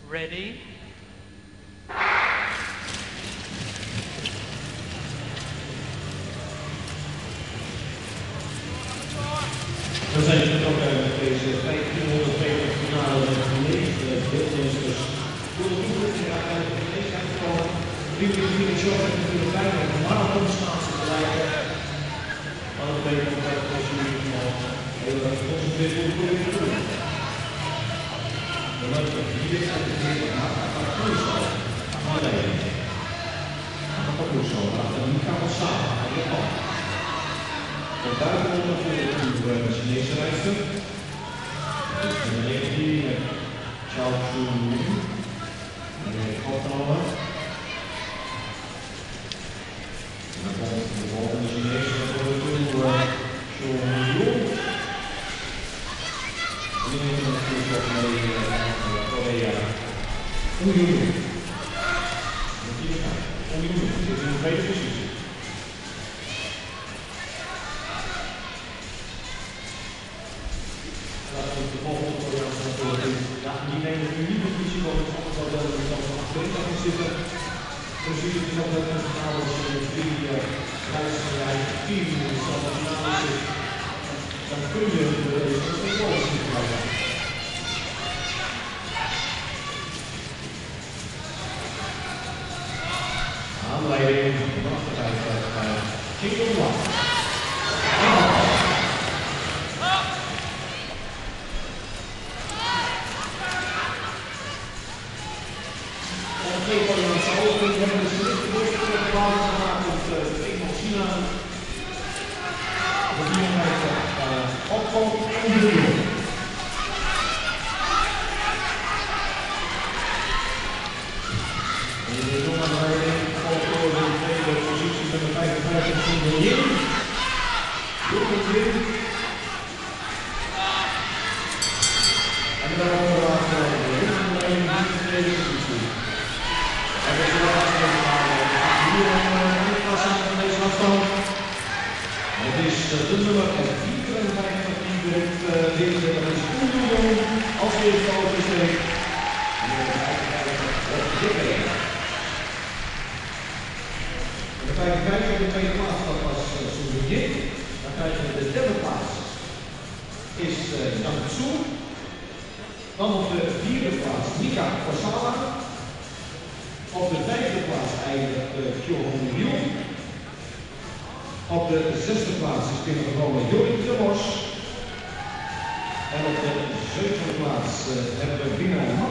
Ready? We zijn vertrokken met deze 1500 meter finale met de meeste deelnemers voor de toekomstige uiteindelijk in deze zijn gekomen. Jullie in Short hebben natuurlijk bijna een marathonschaatsen te lijken. Maar dat betekent ook dat als jullie heel erg geconcentreerd worden voor de toer. De leuke hier uit de wereld naar Acapulco. Alleen. Acapulco, en die gaan we samen aan de kant. Van buitenonder voor de Chinese rijster. Dus de 19 met Chao Chu-Lu. Meneer Kottauer. En dan komt de volgende Chinese voor de toer Chou-Yu. En die neemt natuurlijk ook mee Korea. Oei-Oei. Oei-Oei. Dit is een tweede positie. De volgende Koreaanse natuurlijk. Ja, die nemen nu niet het risico dat ze anders wel de kant van achterin gaan zitten. Dus jullie zien ook dat het verhaal als je 3 reisgeleid 10 in de finale zit. Dan kun je de goals niet krijgen. Aanleiding van de achterkant bij Kingdom One. Twee Koreaanse ogen hebben dus de eerste voorstel op de basis gemaakt op de Eenmaal China. De 4 meter opval en de duur. En de jongen volgt door de tweede positie met de 55 van de Yin. Goed het weer. En dan over de laatste de tweede positie. En dat is de laatste hier in deze afstand. Het is de nummer 54 die direct deze is Oei-Oei als eerste oversteekt. En de 55 op de tweede plaats, dat was Soe-Jin. Dan krijgen we de derde plaats. Is Yang Tzu. Dan op de vierde plaats Mika Kosawa. Op de vijfde plaats eindigt Chou-Yu. Op de zesde plaats is binnengekomen Jorrit de Vos. En op de zevende plaats hebben we winnaar